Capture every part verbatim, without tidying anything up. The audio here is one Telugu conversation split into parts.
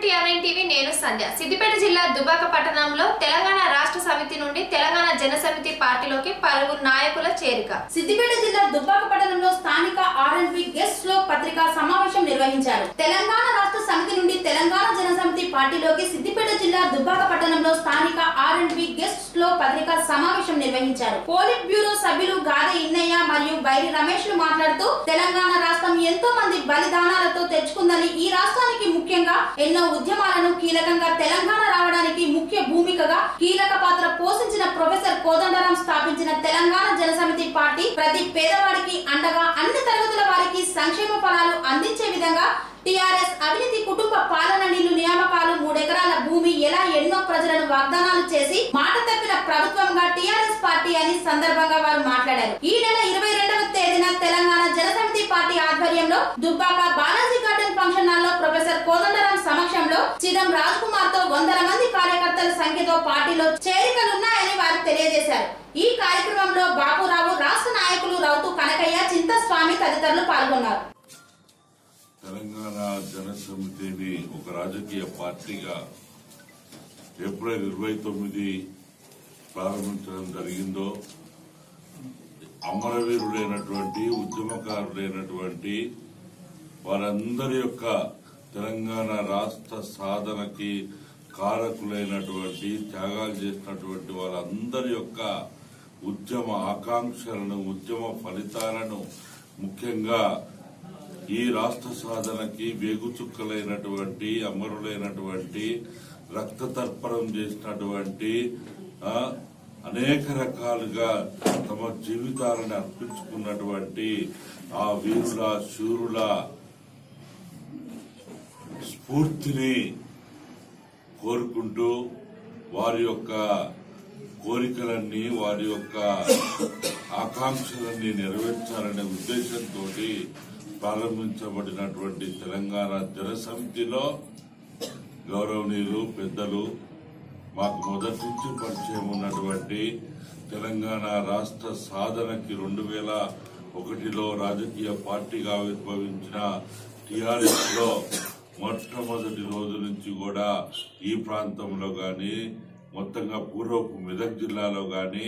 టిఆర్‌నైన్ టీవీ నేను సంధ్య. సిద్దిపేట జిల్లా దుబ్బాక పట్టణంలో తెలంగాణ రాష్ట్ర సమితి నుండి తెలంగాణ జన సమితి పార్టీలోకి పలువురు నాయకుల చేరిక. సిద్దిపేట జిల్లా దుబ్బాక పట్టణంలో స్థానిక ఆర్ఎండ్బి గెస్ట్ లో పత్రికా సమావేశం నిర్వహించారు. తెలంగాణ రాష్ట్ర సమితి నుండి తెలంగాణ జన సమితి పార్టీలోకి సిద్దిపేట జిల్లా దుబ్బాక పట్టణంలో స్థానిక ఆర్ఎండ్బి గెస్ట్ లో పత్రికా సమావేశం నిర్వహించారు. పోలిట్ బ్యూరో సభ్యులు గాదే ఇన్నయ్య మరియు బైరి రమేష్ లు మాట్లాడుతూ తెలంగాణ రాష్ట్రం ఎంతో మంది బలిదానాలతో తెచ్చుకుందని, ఈ రాష్ట్రానికి ముఖ్యంగా ఎన్నో ఉద్యమాలను కీలకంగా తెలంగాణ రావడానికి ముఖ్య భూమికగా కీలక పాత్ర పోషించిన ప్రొఫెసర్ కోదండరాం స్థాపించిన తెలంగాణ జనసమితి పార్టీ ప్రతి పేదవాడికి అండగా అన్ని తరగతుల వారికి సంక్షేమ ఫలాలు అందించే విధంగా టిఆర్ఎస్ అవినీతి కుటుంబ పాలన నీళ్లు నియామకాలు మూడెకరాల భూమి ఎలా ఎన్నో ప్రజలను వాగ్దానాలు చేసి మాట తప్పిన ప్రభుత్వంగా టిఆర్ఎస్ పార్టీ అని సందర్భంగా వారు మాట్లాడారు. ఈ నెల ఇరవై రెండవ తేదీన తెలంగాణ జనసమితి పార్టీ ఆధ్వర్యంలో Dubbaka Balaji garden function hall లో ప్రొఫెసర్ కోదండరాం సమక్షంలో చిరం రాజ్ కుమార్ తో వందల మంది కార్యకర్తల సంఖ్యతో పార్టీలో చేరికలున్నాయని వారు తెలియజేశారు. ఈ కార్యక్రమంలో బాబురావు, రాష్ట్ర నాయకులు రౌతు కనకయ్య, చింతస్వామి తదితరులు పాల్గొన్నారు. తెలంగాణ జనసమితిని ఒక రాజకీయ పార్టీగా ఏప్రిల్ ఇరవై తొమ్మిది ప్రారంభించడం జరిగిందో, అమరవీరులైనటువంటి ఉద్యమకారులైనటువంటి వారందరి యొక్క తెలంగాణ రాష్ట్ర సాధనకి కారకులైనటువంటి త్యాగాలు చేసినటువంటి వారందరి యొక్క ఉద్యమ ఆకాంక్షలను, ఉద్యమ ఫలితాలను, ముఖ్యంగా ఈ రాష్ట్ర సాధనకి వేగుచుక్కలైనటువంటి అమరులైనటువంటి రక్త తర్పణం చేసినటువంటి అనేక రకాలుగా తమ జీవితాలను అర్పించుకున్నటువంటి ఆ వీరుల శూరుల స్ఫూర్తిని కోరుకుంటూ వారి యొక్క కోరికలన్నీ, వారి యొక్క ఆకాంక్షలన్నీ నెరవేర్చాలనే ఉద్దేశంతో ప్రారంభించబడినటువంటి తెలంగాణ జనసమితిలో గౌరవనీయులు పెద్దలు, మాకు మొదటి నుంచి పరిచయం ఉన్నటువంటి తెలంగాణ రాష్ట్ర సాధనకి రెండు వేల ఒకటిలో రాజకీయ పార్టీగా ఆవిర్భవించిన టిఆర్ఎస్ లో మొట్టమొదటి రోజు నుంచి కూడా ఈ ప్రాంతంలో గాని, మొత్తంగా పూర్వపు మెదక్ జిల్లాలో గాని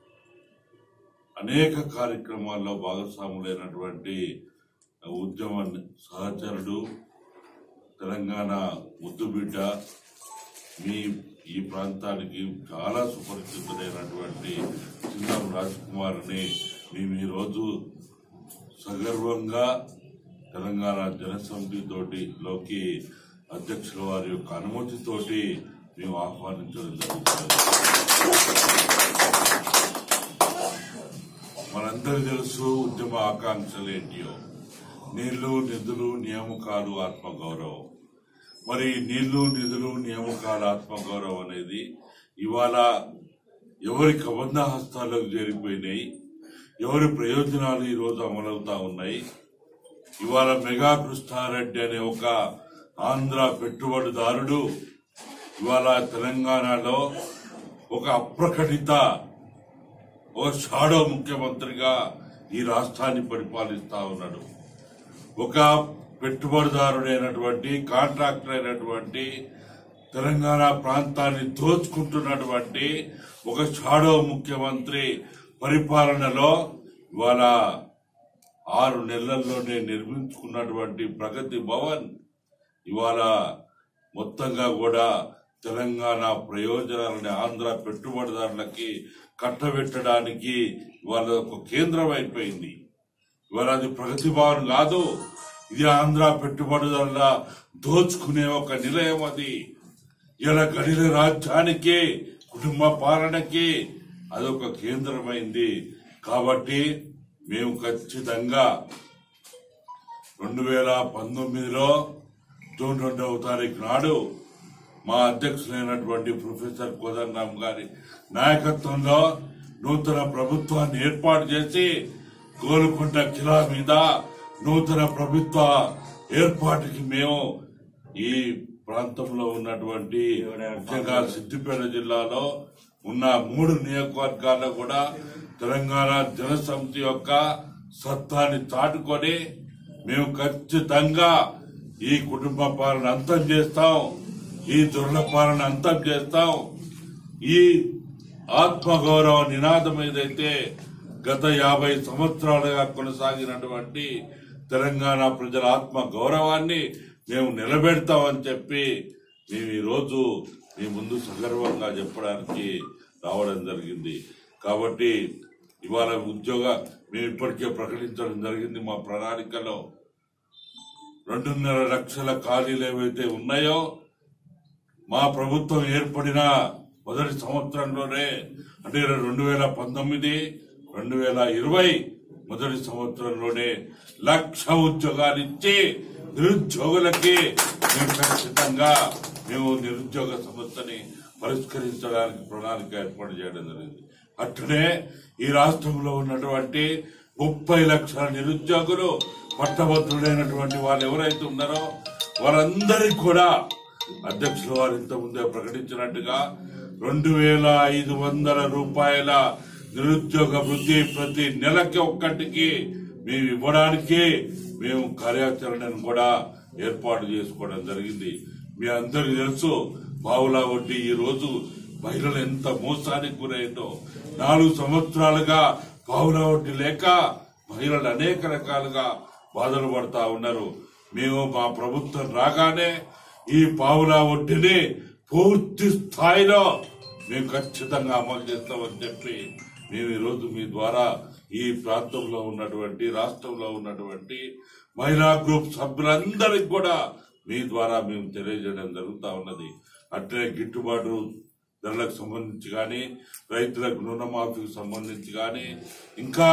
అనేక కార్యక్రమాల్లో భాగస్వాములైనటువంటి ఉద్యమ సహచరుడు, తెలంగాణ ముద్దుబిడ్డ, మీ ఈ ప్రాంతానికి చాలా సుపరిచితుడైనటువంటి చిన్నం రాజ్ కుమార్ ని మేము ఈరోజు సగర్వంగా తెలంగాణ జనసమితి తోటి లోకి అధ్యక్షుల వారి యొక్క అనుమతితోటి మేము ఆహ్వానించడం జరుగుతుంది. మనందరూ తెలుసు ఉద్యమ ఆకాంక్షలు ఏంటియో. నీళ్లు, నిధులు, నియామకాలు, ఆత్మగౌరవం. మరి నీళ్లు, నిధులు, నియామకాలు, ఆత్మగౌరవం అనేది ఇవాళ ఎవరి కబంధ హస్తాలకు చేరిపోయినాయి, ఎవరి ప్రయోజనాలు ఈరోజు అమలవుతా ఉన్నాయి. ఇవాళ మెగా కృష్ణారెడ్డి అనే ఒక ఆంధ్ర పెట్టుబడిదారుడు ఇవాళ తెలంగాణలో ఒక అప్రకటిత, ఒక షాడో ముఖ్యమంత్రిగా ఈ రాష్ట్రాన్ని పరిపాలిస్తా ఉన్నాడు. ఒక పెట్టుబడిదారుడైనటువంటి, కాంట్రాక్టర్ అయినటువంటి, తెలంగాణ ప్రాంతాన్ని దోచుకుంటున్నటువంటి ఒక షాడో ముఖ్యమంత్రి పరిపాలనలో ఇవాళ ఆరు నెలల్లోనే నిర్మించుకున్నటువంటి ప్రగతి భవన్ ఇవాళ మొత్తంగా కూడా తెలంగాణ ప్రయోజనాలని ఆంధ్ర పెట్టుబడిదారులకి కట్టబెట్టడానికి ఇవాళ ఒక కేంద్రం అయిపోయింది. ఇవాళ అది ప్రగతి భవన్ కాదు, ఇది ఆంధ్ర పెట్టుబడిదారుల దోచుకునే ఒక నిలయం. అది ఇలా గడిల రాజ్యానికి, కుటుంబ పాలనకి అదొక కేంద్రమైంది. కాబట్టి మేము ఖచ్చితంగా రెండు వేల పంతొమ్మిదిలో జూన్ రెండవ తారీఖు నాడు మా అధ్యక్షులైనటువంటి ప్రొఫెసర్ కోదండరాం గారి నాయకత్వంలో నూతన ప్రభుత్వాన్ని ఏర్పాటు చేసి గోల్కొండ కిలా మీద నూతన ప్రభుత్వ ఏర్పాటుకి మేము ఈ ప్రాంతంలో ఉన్నటువంటి ముఖ్యంగా సిద్దిపేట జిల్లాలో ఉన్న మూడు నియోజకవర్గాల్లో కూడా తెలంగాణ జనసమితి యొక్క సత్తాన్ని చాటుకొని మేము ఖచ్చితంగా ఈ కుటుంబ పాలన అంతం చేస్తాం, ఈ దుర్ల పాలన అంతం చేస్తాం. ఈ ఆత్మగౌరవ నినాదం ఏదైతే గత యాభై సంవత్సరాలుగా కొనసాగినటువంటి తెలంగాణ ప్రజల ఆత్మ గౌరవాన్ని మేము నిలబెడతామని చెప్పి మేము ఈరోజు మీ ముందు సగర్వంగా చెప్పడానికి రావడం జరిగింది. కాబట్టి ఇవాళ ఉద్యోగ మేము ఇప్పటికే ప్రకటించడం జరిగింది. మా ప్రణాళికలో రెండున్నర లక్షల ఖాళీలు ఏవైతే ఉన్నాయో మా ప్రభుత్వం ఏర్పడిన మొదటి సంవత్సరంలోనే అంటే రెండు వేల పంతొమ్మిది రెండు వేల ఇరవై మొదటి సంవత్సరంలోనే లక్ష ఉద్యోగాలు ఇచ్చి నిరుద్యోగులకి మేము ఖచ్చితంగా మేము నిరుద్యోగ సమస్యని పరిష్కరించడానికి ప్రణాళిక ఏర్పాటు చేయడం జరిగింది. అట్లనే ఈ రాష్ట్రంలో ఉన్నటువంటి ముప్పై లక్షల నిరుద్యోగులు పట్టభద్రులైనటువంటి వాళ్ళు ఎవరైతే ఉన్నారో వారందరికీ కూడా అధ్యక్షుల వారు ఇంత ముందే ప్రకటించినట్టుగా రెండు వేల ఐదు వందల రూపాయల నిరుద్యోగ వృద్ధి ప్రతి నెలకి ఒక్కటికి మేము ఇవ్వడానికి మేము కార్యాచరణను కూడా ఏర్పాటు చేసుకోవడం జరిగింది. మీ అందరికీ తెలుసు పావులా వడ్డీ ఈ రోజు మహిళలు ఎంత మోసానికి గురైందో. నాలుగు సంవత్సరాలుగా పావులా వడ్డీ లేక మహిళలు అనేక రకాలుగా బాధలు పడతా ఉన్నారు. మేము మా ప్రభుత్వం రాగానే ఈ పావులా వడ్డీని పూర్తి స్థాయిలో మేము ఖచ్చితంగా అమలు చేస్తామని చెప్పి మేము ఈరోజు మీ ద్వారా ఈ ప్రాంతంలో ఉన్నటువంటి రాష్ట్రంలో ఉన్నటువంటి మహిళా గ్రూప్ సభ్యులందరికీ కూడా మీ ద్వారా మేము తెలియజేయడం జరుగుతూ ఉన్నది. అట్లే గిట్టుబాటు ధరలకు సంబంధించి కానీ రైతులకు రుణమాఫీకి సంబంధించి కానీ ఇంకా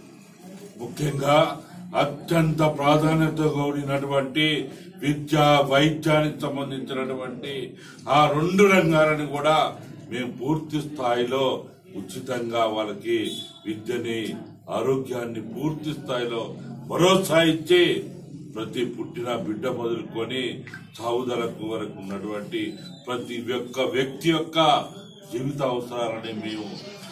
ముఖ్యంగా అత్యంత ప్రాధాన్యత కూడినటువంటి విద్య వైద్యానికి సంబంధించినటువంటి ఆ రెండు రంగాలను కూడా మేము పూర్తి స్థాయిలో ఉచితంగా వాళ్ళకి విద్యని ఆరోగ్యాన్ని పూర్తి స్థాయిలో భరోసా ఇచ్చి ప్రతి పుట్టిన బిడ్డ మొదలుకొని సాగుదలకు వరకు ఉన్నటువంటి ప్రతి ఒక్క వ్యక్తి యొక్క జీవిత అవసరాలని మేము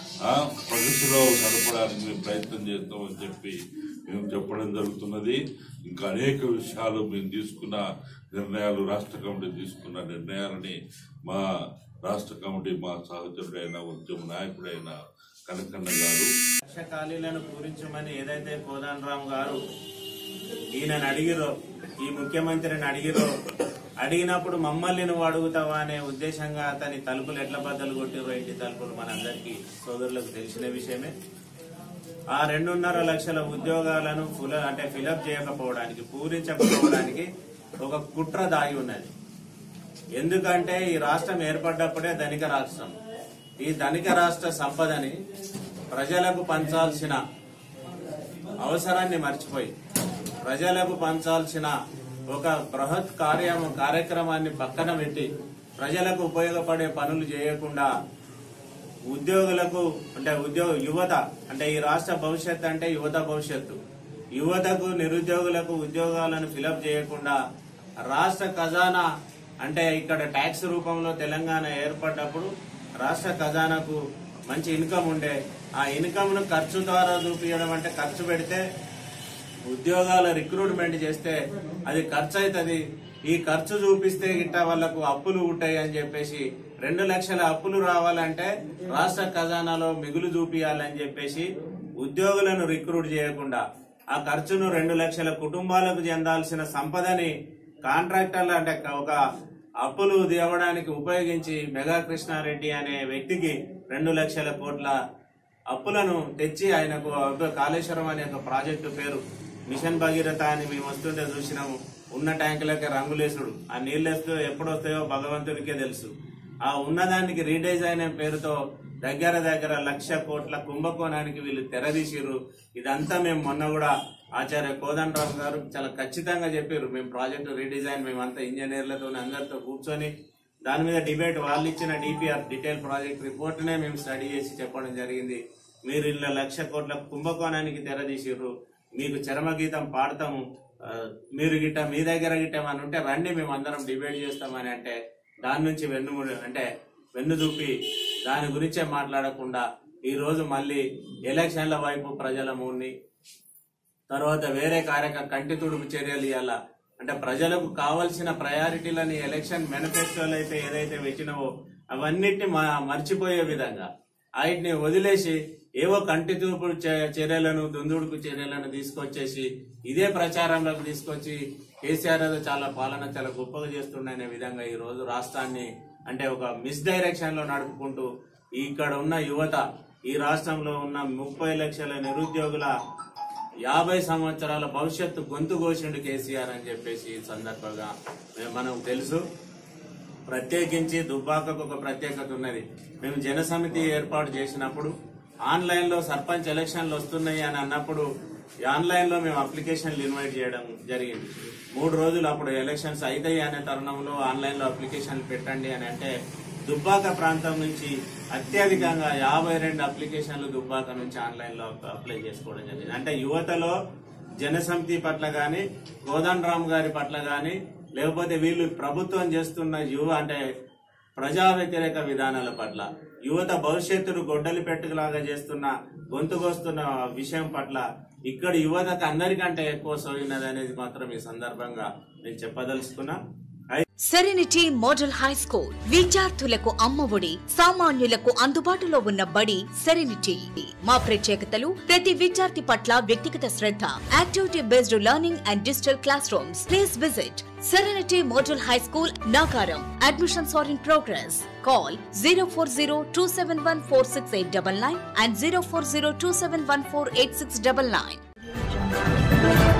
ప్రగతిలో నడపడానికి మేము ప్రయత్నం చేస్తామని చెప్పి మేము చెప్పడం జరుగుతున్నది. ఇంకా అనేక విషయాలు మేము తీసుకున్న నిర్ణయాలు రాష్ట్ర కమిటీ తీసుకున్న నిర్ణయాలని మా రాష్ట్ర కమిటీ మా సహచరుడైన ఉద్యమ నాయకుడైన కనకన్న గారు లక్ష ఖాళీలను పూరించమని ఏదైతే కోదండరామ్ గారు ఈయనను అడిగిరో, ఈ ముఖ్యమంత్రిని అడిగిరో, అడిగినప్పుడు మమ్మల్ని నువ్వు అడుగుతావా అనే ఉద్దేశంగా అతని తలుపులు ఎట్ల బద్దలు కొట్టిరో ఇంటి తలుపులు మనందరికీ సోదరులకు తెలిసిన విషయమే. ఆ రెండున్నర లక్షల ఉద్యోగాలను ఫుల్ అంటే ఫిలప్ చేయకపోవడానికి పూరించకపోవడానికి ఒక కుట్ర దాగి ఉన్నది. ఎందుకంటే ఈ రాష్ట్రం ఏర్పడ్డప్పుడే ధనిక రాష్ట్రం. ఈ ధనిక రాష్ట్ర సంపదని ప్రజలకు పంచాల్సిన అవసరాన్ని మర్చిపోయి ప్రజలకు పంచాల్సిన ఒక బృహత్ కార్యం కార్యక్రమాన్ని పక్కన పెట్టి ప్రజలకు ఉపయోగపడే పనులు చేయకుండా ఉద్యోగులకు అంటే ఉద్యోగ యువత అంటే ఈ రాష్ట్ర భవిష్యత్తు అంటే యువత భవిష్యత్తు యువతకు నిరుద్యోగులకు ఉద్యోగాలను ఫిలప్ చేయకుండా రాష్ట్ర ఖజానా అంటే ఇక్కడ ట్యాక్స్ రూపంలో తెలంగాణ ఏర్పడ్డప్పుడు రాష్ట్ర ఖజానాకు మంచి ఇన్కమ్ ఉండే ఆ ఇన్కమ్ ను ఖర్చు ద్వారా చూపించడం అంటే ఖర్చు పెడితే ఉద్యోగాల రిక్రూట్మెంట్ చేస్తే అది ఖర్చు అవుతుంది. ఈ ఖర్చు చూపిస్తే గిట్ట వాళ్లకు అప్పులు ఉంటాయి అని చెప్పేసి రెండు లక్షల అప్పులు రావాలంటే రాష్ట్ర ఖజానాలో మిగులు చూపియాలని చెప్పేసి ఉద్యోగులను రిక్రూట్ చేయకుండా ఆ ఖర్చును రెండు లక్షల కుటుంబాలకు చెందాల్సిన సంపదని కాంట్రాక్టర్లు అంటే ఒక అప్పులు తేవడానికి ఉపయోగించి మెగా కృష్ణారెడ్డి అనే వ్యక్తికి రెండు లక్షల కోట్ల అప్పులను తెచ్చి ఆయనకు కాళేశ్వరం అనే ఒక ప్రాజెక్టు పేరు మిషన్ భగీరథ అని మేము వస్తుంటే చూసినాము. ఉన్న ట్యాంకులకే రంగులేసుడు, ఆ నీళ్ళేస్తూ ఎప్పుడు వస్తాయో భగవంతుడికే తెలుసు. ఆ ఉన్నదానికి రీడిజైన్ అనే పేరుతో దగ్గర దగ్గర లక్ష కోట్ల కుంభకోణానికి వీళ్ళు తెరదీసిరు. ఇదంతా మేము మొన్న కూడా ఆచార్య కోదండరామ్ గారు చాలా ఖచ్చితంగా చెప్పారు. మేము ప్రాజెక్టు రీడిజైన్ మేమంతా ఇంజనీర్లతో అందరితో కూర్చొని దాని మీద డిబేట్ వాళ్ళు ఇచ్చిన డిపిఆర్ డీటెయిల్ ప్రాజెక్ట్ రిపోర్ట్ నే మేము స్టడీ చేసి చెప్పడం జరిగింది. మీరు ఇలా లక్ష కోట్ల కుంభకోణానికి తెరదీసిర్రు, మీకు చరమగీతం పాడతాము, మీరు గిట్ట మీ దగ్గర గిట్టమని ఉంటే రండి మేము అందరం డిబేట్ చేస్తామని అంటే దాని నుంచి వెన్ను అంటే వెన్ను చూపి దాని గురించే మాట్లాడకుండా ఈ రోజు మళ్ళీ ఎలక్షన్ల వైపు ప్రజల మూడ్ని తర్వాత వేరే కార్యక్రమ కంటి తుడుపు చర్యలు ఇవ్వాల అంటే ప్రజలకు కావాల్సిన ప్రయారిటీలని ఎలక్షన్ మేనిఫెస్టోలు అయితే ఏదైతే పెట్టినవో అవన్నిటిని మర్చిపోయే విధంగా వాటిని వదిలేసి ఏవో కంటి చూపుడు చర్యలను దుందుడుకు చర్యలను తీసుకొచ్చేసి ఇదే ప్రచారంలోకి తీసుకొచ్చి కేసీఆర్ చాలా పాలన చాలా గొప్పగా చేస్తుండనే విధంగా ఈ రోజు రాష్ట్రాన్ని అంటే ఒక మిస్ డైరెక్షన్ లో నడుపుకుంటూ ఇక్కడ ఉన్న యువత ఈ రాష్ట్రంలో ఉన్న ముప్పై లక్షల నిరుద్యోగుల యాభై సంవత్సరాల భవిష్యత్తు గొంతు కోసిండు కేసీఆర్ అని చెప్పేసి ఈ సందర్భంగా మనకు తెలుసు. ప్రత్యేకించి దుబ్బాకకు ఒక ప్రత్యేకత ఉన్నది. మేము జనసమితి ఏర్పాటు చేసినప్పుడు ఆన్లైన్ లో సర్పంచ్ ఎలక్షన్లు వస్తున్నాయి అని అన్నప్పుడు ఆన్లైన్ లో మేము అప్లికేషన్లు ఇన్వైట్ చేయడం జరిగింది. మూడు రోజులు అప్పుడు ఎలక్షన్స్ అవుతాయి అనే తరుణంలో ఆన్లైన్ లో అప్లికేషన్లు పెట్టండి అని అంటే దుబ్బాక ప్రాంతం నుంచి అత్యధికంగా యాభై రెండు అప్లికేషన్లు దుబ్బాక నుంచి ఆన్లైన్ లో అప్లై చేసుకోవడం జరిగింది. అంటే యువతలో జనసమితి పట్ల గాని కోదండరామ్ గారి పట్ల గాని లేకపోతే వీళ్ళు ప్రభుత్వం చేస్తున్న యువ అంటే ప్రజా వ్యతిరేక విధానాల పట్ల యువత భవిష్యత్తును గొడ్డలి పెట్టుకులాగా చేస్తున్న గొంతుకొస్తున్న విషయం పట్ల ఇక్కడ యువతకు అందరికంటే ఎక్కువ సోయినది అనేది మాత్రం ఈ సందర్భంగా నేను చెప్పదలుచుకున్నా. సెరెనిటీ మోడల్ హై స్కూల్ విద్యార్థులకు అమ్మఒడి, సామాన్యులకు అందుబాటులో ఉన్న బడి సెరెనిటీ. మా ప్రత్యేకతలు ప్రతి విద్యార్థి పట్ల వ్యక్తిగత శ్రద్ధ, activity based learning and digital classrooms. Please visit Serenity Model High School, Nagaram. Admissions are in progress. Call zero four zero two seven one four six eight nine nine and zero four zero two seven one four eight six nine nine.